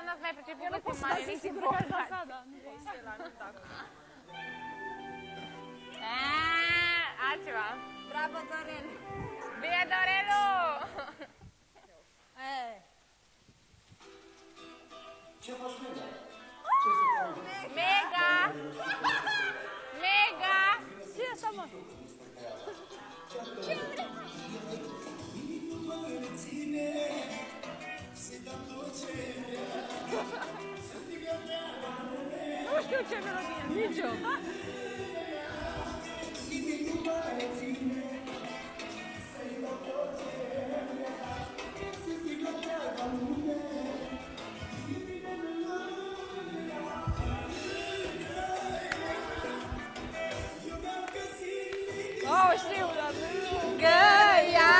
chiar n-ați mai priceput că ți mare nici important. Altceva. Bravo, Dorel! Bine, Dorelu! Ce faci, Mega? Mega! Mega! Ce e asta, mă? Ce vrei? Nu știu ce melodie, nici eu. Oh, știu, dar lângă ea.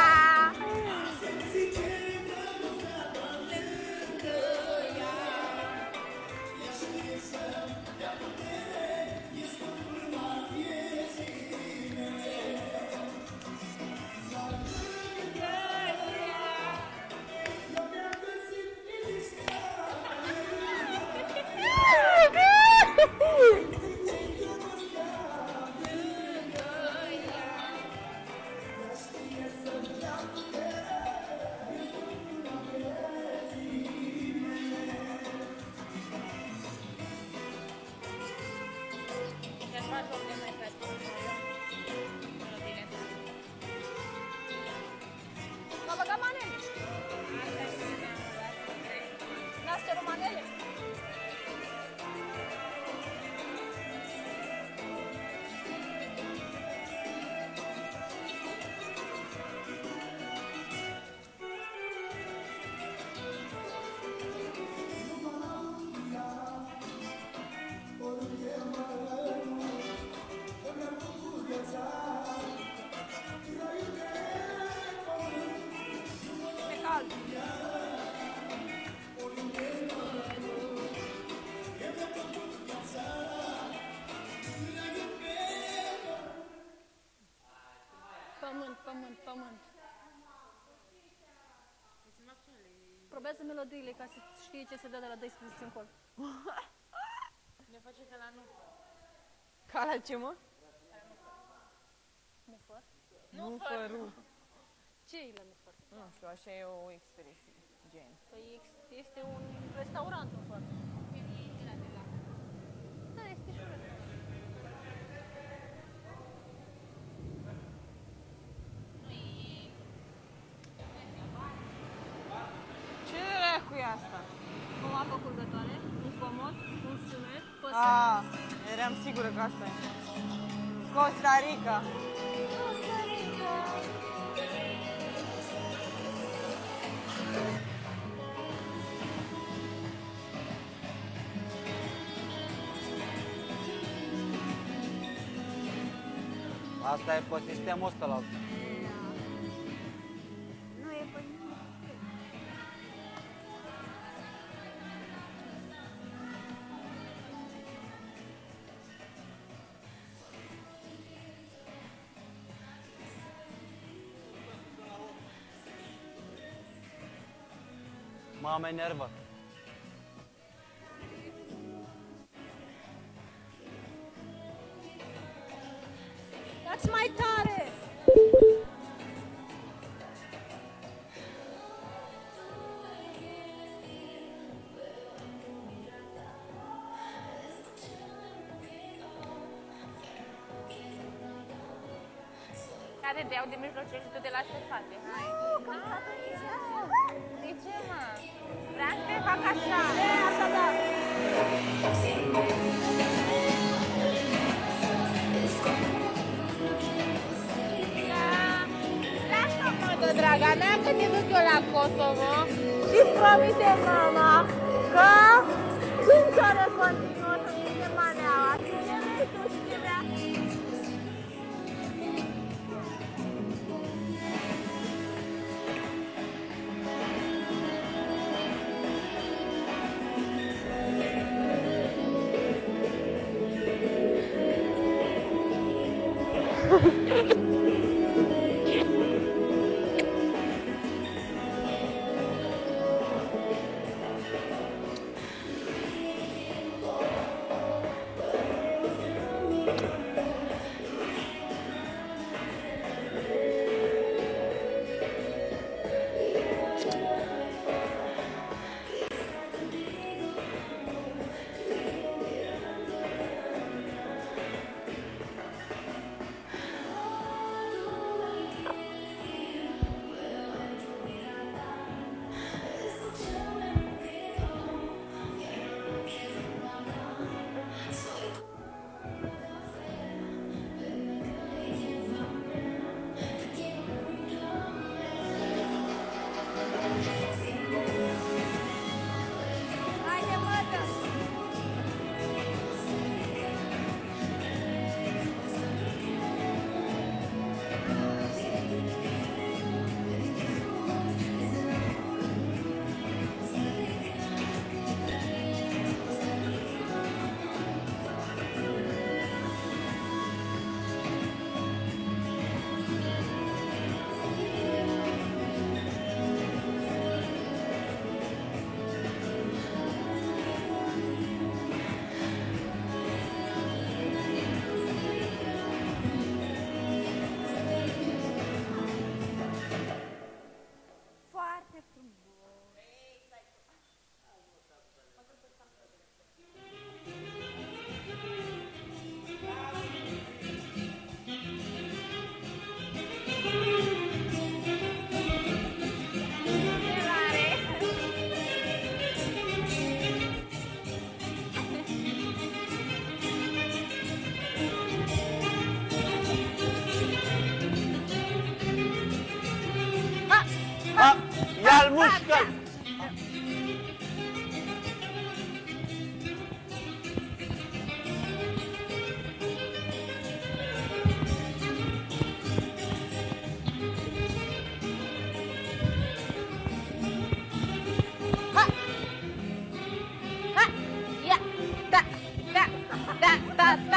M-a băgat manele. N-ați cerut manele? E cald. Pământ, pământ, pământ. Probează melodiile ca să știi ce se dă de la 12 încolo. Ne face ca la nu. Ca la ce, mă? Mufăr? Mufărul. Ce e la mufăr? Nu știu, așa e o expresie, gen. Păi este un restaurant mufăr. Da, este și un restaurant. Ce dracu e asta? O apă curgătoare, un comod, un sunet, Ah, păsări. eram sigură că asta e. Costa Rica. Asta e pe sistemul ăsta la altul. Nu e pe nimic. M-am enervat. Dați mai tare! Care te iau de mijlocel și tu te lași pe spate. Hai. De ce, mă? Vreau să te fac așa. Așa, da! Lasă-mă, bă, draga mea, că te duc eu la Kosovo. Și-ți promite mama că sunt ore continuă să fie maneaua. Și ne vrei tu și ce vrea.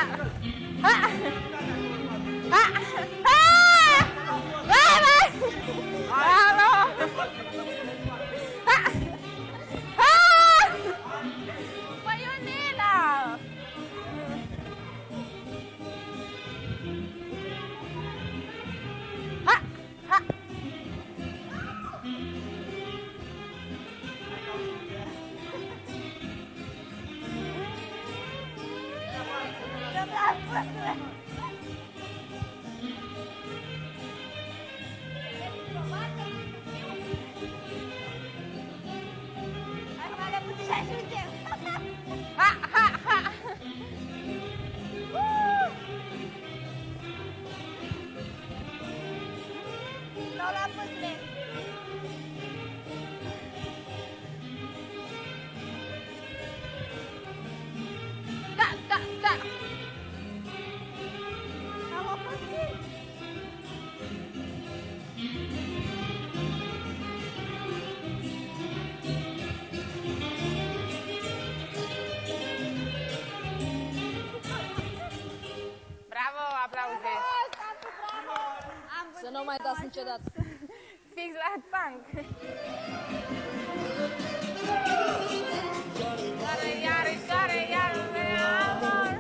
Bravo, aplauze! Să nu mai dați niciodată. Fix la tank! Soare, amor!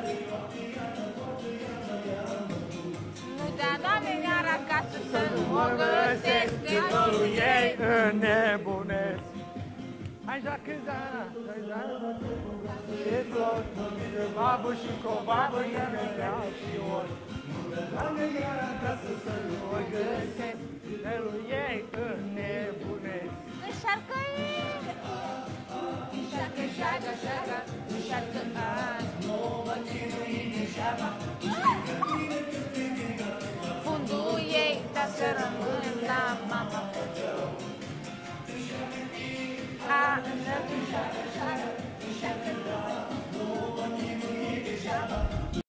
Nu te-a dat iar acasă să nu o găsesc, că dorul ei înnebunesc. Hai joacă Zara, hai Zara, e flot, babă și cobabă, iar vreau și ori. Joacă iar acasă să nu o găsesc, dorul ei înnebunesc. Înșarcă Șacă, șacă, șacă, șacă, ani. Mă chinui deșaba,